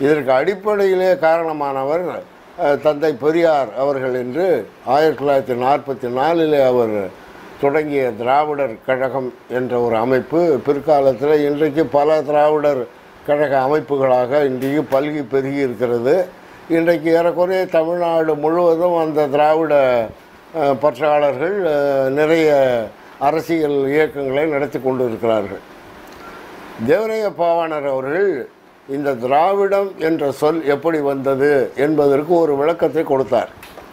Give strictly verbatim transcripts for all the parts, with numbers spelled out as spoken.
இதற்கு அடிப்படையிலே காரணமானவர் தந்தை பெரியார் அவர்கள் என்று ஆயிரத்தி தொள்ளாயிரத்தி நாற்பத்தி நாலிலே அவர் தொடங்கிய திராவிடர் கழகம் என்ற ஒரு அமைப்பு பிற்காலத்தில் இன்றைக்கு பல திராவிடர் கழக அமைப்புகளாக இன்றைக்கு பல்கி பெருகி இருக்கிறது. இன்றைக்கு ஏறக்குறைய தமிழ்நாடு முழுவதும் அந்த திராவிட பற்றாளர்கள் நிறைய அரசியல் இயக்கங்களை நடத்தி கொண்டு இருக்கிறார்கள். தேவரைய பாவாணர் அவர்கள் இந்த திராவிடம் என்ற சொல் எப்படி வந்தது என்பதற்கு ஒரு விளக்கத்தை கொடுத்தார்.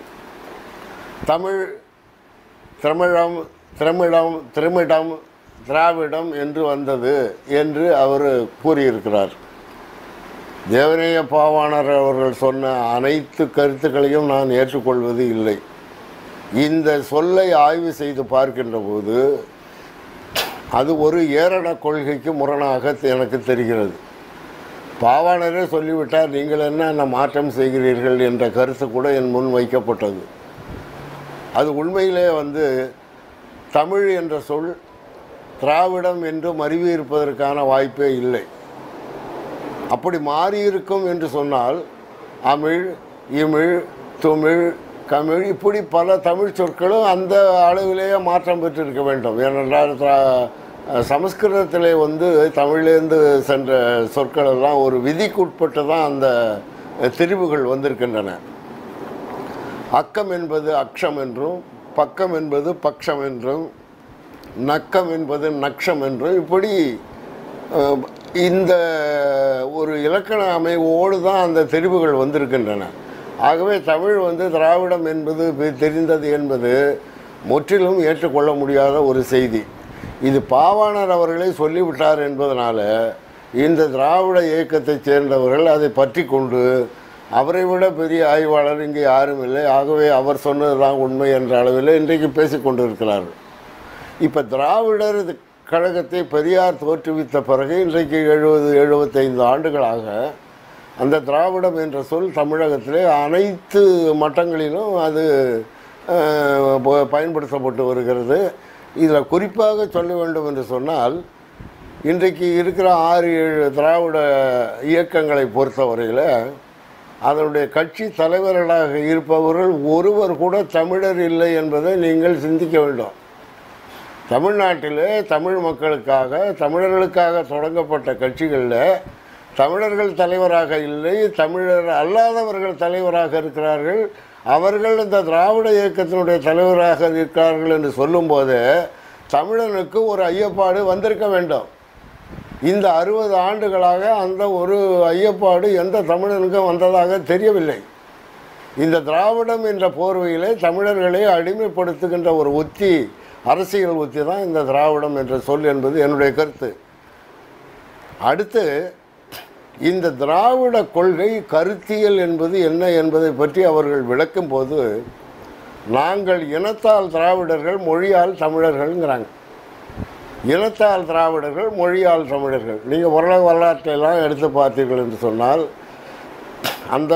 தமிழ் திரமிழம் திரமிடம் திரமிடம் திராவிடம் என்று வந்தது என்று அவர் கூறியிருக்கிறார். தேவநேய பாவாணர் அவர்கள் சொன்ன அனைத்து கருத்துக்களையும் நான் ஏற்றுக்கொள்வது இல்லை. இந்த சொல்லை ஆய்வு செய்து பார்க்கின்ற போது அது ஒரு ஏரண கொள்கைக்கு முரணாக எனக்கு தெரிகிறது. பாவாணரே சொல்லிவிட்டார், நீங்கள் என்ன மாற்றம் செய்கிறீர்கள் என்ற கருத்து கூட என் முன் வைக்கப்பட்டது. அது உண்மையிலே வந்து தமிழ் என்ற சொல் திராவிடம் என்று மருவி இருப்பதற்கான வாய்ப்பே இல்லை. அப்படி மாறியிருக்கும் என்று சொன்னால் அமிழ், இமிழ், துமிழ், கமிழ் இப்படி பல தமிழ் சொற்களும் அந்த அளவிலேயே மாற்றம் பெற்றிருக்க வேண்டும். ஏனென்றால் சமஸ்கிருதத்திலே வந்து தமிழ்லேருந்து சென்ற சொற்கள் எல்லாம் ஒரு விதிக்குட்பட்டு தான் அந்த திரிவுகள் வந்திருக்கின்றன. அக்கம் என்பது அக்ஷம் என்றும், பக்கம் என்பது பக்ஷம் என்றும், நக்கம் என்பது நக்ஷம் என்றும் இப்படி இந்த ஒரு இலக்கண அமைவோடு தான் அந்த தெரிவுகள் வந்திருக்கின்றன. ஆகவே தமிழ் வந்து திராவிடம் என்பது தெரிந்தது என்பது முற்றிலும் ஏற்றுக்கொள்ள முடியாத ஒரு செய்தி. இது பாவாணர் அவர்களே சொல்லிவிட்டார் என்பதனால இந்த திராவிட இயக்கத்தைச் சேர்ந்தவர்கள் அதை பற்றி கொண்டு அவரை விட பெரிய ஆய்வாளர் இங்கே யாரும் இல்லை, ஆகவே அவர் சொன்னது தான் உண்மை என்ற அளவில் இன்றைக்கு பேசிக்கொண்டு இருக்கிறார்கள். இப்போ திராவிடர் கழகத்தை பெரியார் தோற்றுவித்த பிறகு இன்றைக்கு எழுபது எழுபத்தைந்து ஆண்டுகளாக அந்த திராவிடம் என்ற சொல் தமிழகத்திலே அனைத்து மட்டங்களிலும் அது பயன்படுத்தப்பட்டு வருகிறது. இதில் குறிப்பாக சொல்ல வேண்டும் என்று சொன்னால் இன்றைக்கு இருக்கிற ஆறு ஏழு திராவிட இயக்கங்களை பொறுத்தவரையில் அதனுடைய கட்சி தலைவர்களாக இருப்பவர்கள் ஒருவர் கூட தமிழர் இல்லை என்பதை நீங்கள் சிந்திக்க வேண்டும். தமிழ்நாட்டிலே தமிழ் மக்களுக்காக தமிழர்களுக்காக தொடங்கப்பட்ட கட்சிகளில் தமிழர்கள் தலைவராக இல்லை, தமிழர் அல்லாதவர்கள் தலைவராக இருக்கிறார்கள். அவர்கள் இந்த திராவிட இயக்கத்தினுடைய தலைவராக இருக்கிறார்கள் என்று சொல்லும்போது தமிழனுக்கு ஒரு ஐயப்பாடு வந்திருக்க வேண்டும். இந்த அறுபது ஆண்டுகளாக அந்த ஒரு ஐயப்பாடு எந்த தமிழனுக்கும் வந்ததாக தெரியவில்லை. இந்த திராவிடம் என்ற போர்வையிலே தமிழர்களை அடிமைப்படுத்துகின்ற ஒரு உத்தி, அரசியல் உத்தி தான் இந்த திராவிடம் என்ற சொல் என்பது என்னுடைய கருத்து. அடுத்து இந்த திராவிட கொள்கை கருத்தியல் என்பது என்ன என்பதை பற்றி அவர்கள் விளக்கும் போது நாங்கள் இனத்தால் திராவிடர்கள் மொழியால் தமிழர்கள்ங்கிறாங்க. இனத்தால் திராவிடர்கள் மொழியால் தமிழர்கள். நீங்கள் உலக வரலாற்றையெல்லாம் எடுத்து பார்த்தீர்கள் என்று சொன்னால் அந்த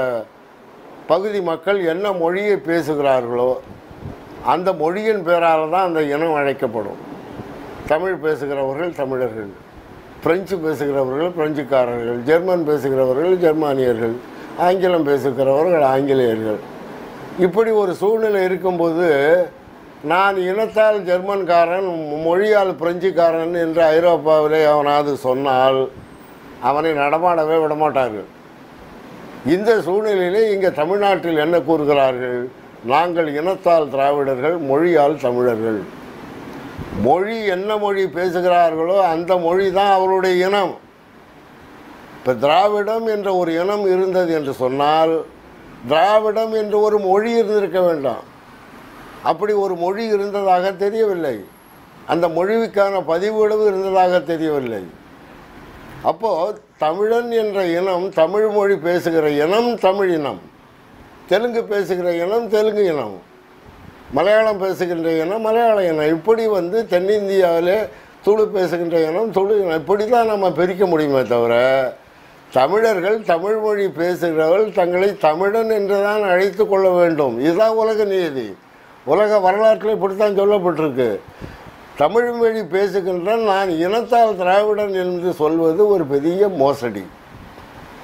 பகுதி மக்கள் என்ன மொழியை பேசுகிறார்களோ அந்த மொழியின் பேரால் தான் அந்த இனம் அழைக்கப்படும். தமிழ் பேசுகிறவர்கள் தமிழர்கள், பிரெஞ்சு பேசுகிறவர்கள் பிரெஞ்சுக்காரர்கள், ஜெர்மன் பேசுகிறவர்கள் ஜெர்மானியர்கள், ஆங்கிலம் பேசுகிறவர்கள் ஆங்கிலேயர்கள். இப்படி ஒரு சூழ்நிலை இருக்கும்போது நான் இனத்தால் ஜெர்மன்காரன் மொழியால் பிரெஞ்சுக்காரன் என்று ஐரோப்பாவிலே அவனாவது சொன்னால் அவனை நடமாடவே விடமாட்டார்கள். இந்த சூழ்நிலையிலே இங்கே தமிழ்நாட்டில் என்ன கூறுகிறார்கள்? நாங்கள் இனத்தால் திராவிடர்கள் மொழியால் தமிழர்கள். மொழி என்ன மொழி பேசுகிறார்களோ அந்த மொழி தான் அவருடைய இனம். இப்போ திராவிடம் என்ற ஒரு இனம் இருந்தது என்று சொன்னால் திராவிடம் என்று ஒரு மொழி இருந்திருக்க வேண்டாம். அப்படி ஒரு மொழி இருந்ததாக தெரியவில்லை. அந்த மொழிக்கான பதிவுகளவு இருந்ததாக தெரியவில்லை. அப்போது தமிழன் என்ற இனம், தமிழ் மொழி பேசுகிற இனம் தமிழ் இனம், தெலுங்கு பேசுகிற இனம் தெலுங்கு இனம், மலையாளம் பேசுகின்ற இனம் மலையாள இனம், இப்படி வந்து தென்னிந்தியாவிலே துளு பேசுகின்ற இனம் துளு இனம், இப்படி தான் நம்ம பிரிக்க முடியுமே தவிர தமிழர்கள் தமிழ் மொழி பேசுகிறவர்கள் தங்களை தமிழன் என்று தான் அழைத்து கொள்ள வேண்டும். இதுதான் உலக நீதி. உலக வரலாற்றில் இப்படித்தான் சொல்லப்பட்டிருக்கு. தமிழ் மொழி பேசுகின்ற நான் இனத்தால் திராவிடன் என்று சொல்வது ஒரு பெரிய மோசடி.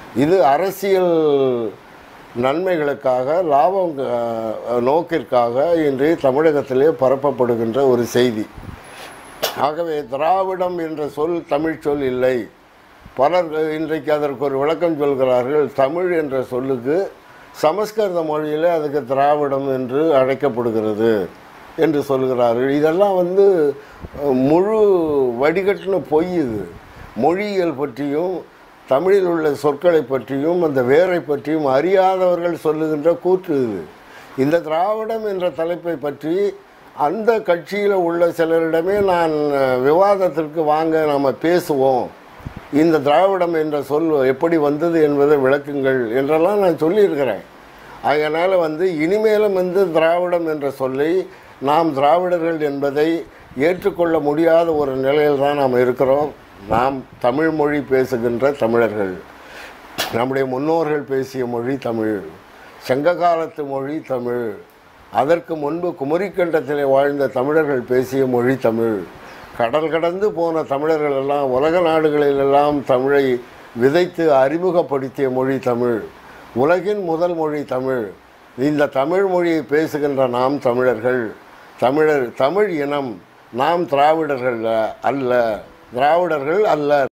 இது அரசியல் நன்மைகளுக்காக லாபம் நோக்கிற்காக இன்று தமிழகத்திலே பரப்பப்படுகின்ற ஒரு செய்தி. ஆகவே திராவிடம் என்ற சொல் தமிழ் சொல் இல்லை. பலர் இன்றைக்கு அதற்கு ஒரு விளக்கம் சொல்கிறார்கள். தமிழ் என்ற சொல்லுக்கு சமஸ்கிருத மொழியில் அதுக்கு திராவிடம் என்று அழைக்கப்படுகிறது என்று சொல்கிறார்கள். இதெல்லாம் வந்து முழு வடிகட்டின பொய். இது மொழியியல் பற்றியும் தமிழில் உள்ள சொற்களை பற்றியும் அந்த வேரை பற்றியும் அறியாதவர்கள் சொல்லுகின்ற கூற்று இது. இந்த திராவிடம் என்ற தலைப்பை பற்றி அந்த கட்சியில் உள்ள சிலரிடமே நான் விவாதத்திற்கு வாங்க நாம் பேசுவோம், இந்த திராவிடம் என்ற சொல் எப்படி வந்தது என்பதை விளக்குங்கள் என்றெல்லாம் நான் சொல்லியிருக்கிறேன். அதனால் வந்து இனிமேலும் வந்து திராவிடம் என்ற சொல்லை நாம் திராவிடர்கள் என்பதை ஏற்றுக்கொள்ள முடியாத ஒரு நிலையில் தான் நாம் இருக்கிறோம். நாம் தமிழ் மொழி பேசுகின்ற தமிழர்கள். நம்முடைய முன்னோர்கள் பேசிய மொழி தமிழ், சங்க காலத்து மொழி தமிழ். அதற்கு முன்பு குமரிக்கண்டத்திலே வாழ்ந்த தமிழர்கள் பேசிய மொழி தமிழ். கடல் கடந்து போன தமிழர்கள் எல்லாம் உலக நாடுகளிலெல்லாம் தமிழை விதைத்து அறிமுகப்படுத்திய மொழி தமிழ். உலகின் முதல் மொழி தமிழ். இந்த தமிழ் மொழியை பேசுகின்ற நாம் தமிழர்கள், தமிழர் தமிழ் இனம். நாம் திராவிடர்கள் அல்ல, திராவிடர்கள் அல்ல.